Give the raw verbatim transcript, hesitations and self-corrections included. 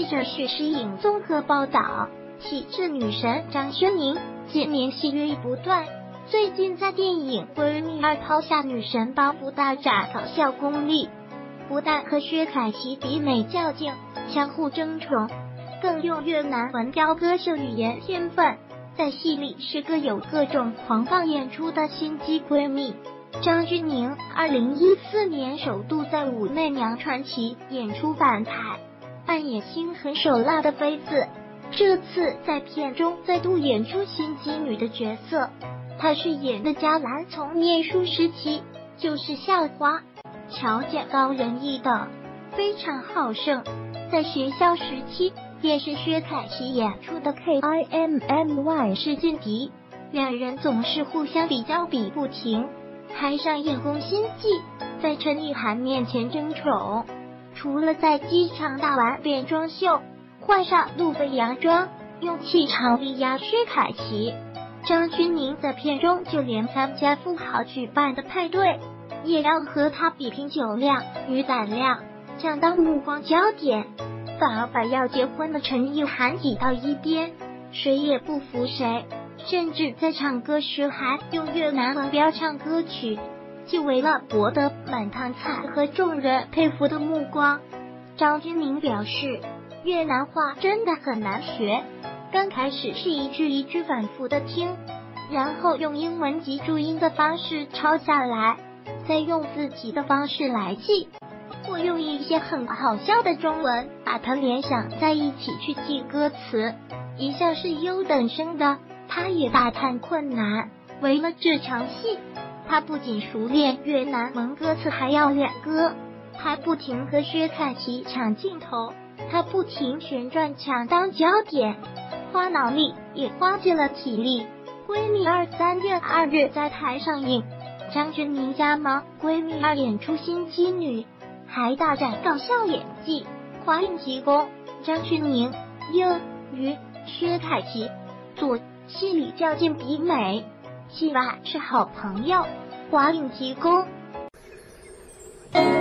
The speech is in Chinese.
者许诗颖综合报道，气质女神张铉宁近年戏约不断，最近在电影《闺蜜二》抛下女神包袱，大展搞笑功力，不但和薛凯琪比美较劲，相互争宠，更用越南文飙歌秀语言天分，在戏里是个有各种狂放演出的心机闺蜜。张铉宁二零一四年首度在《武媚娘传奇》演出反派，扮演心狠手辣的妃子。这次在片中再度演出心机女的角色，她饰演的嘉兰从念书时期就是校花，条件高人一等，非常好胜。在学校时期便是薛凯琪演出的 K I M M Y 是劲敌，两人总是互相比较比不停，还上演宫心计，在陈意涵面前争宠。除了在机场打完变装秀，换上路飞洋装，用气场力压薛凯琪，张铉宁在片中就连参加富豪举办的派对，也要和他比拼酒量与胆量，想当目光焦点，反而把要结婚的陈意涵挤到一边，谁也不服谁，甚至在唱歌时还用越南文飙唱歌曲，既为了博得满堂彩和众人佩服的目光。张铉宁表示，越南话真的很难学，刚开始是一句一句反复的听，然后用英文及注音的方式抄下来，再用自己的方式来记，或用一些很好笑的中文把它联想在一起去记歌词。一向是优等生的他也大叹困难，为了这场戏，他不仅熟练越南文歌词，还要练歌，还不停和薛凯琪抢镜头，他不停旋转抢当焦点，花脑力也花尽了体力。闺蜜二三月二日在台上映，张铉宁加盟闺蜜二演出心机女，还大展搞笑演技，华映提供张铉宁、优于薛凯琪做戏里较劲比美，戏外是好朋友，华映提供。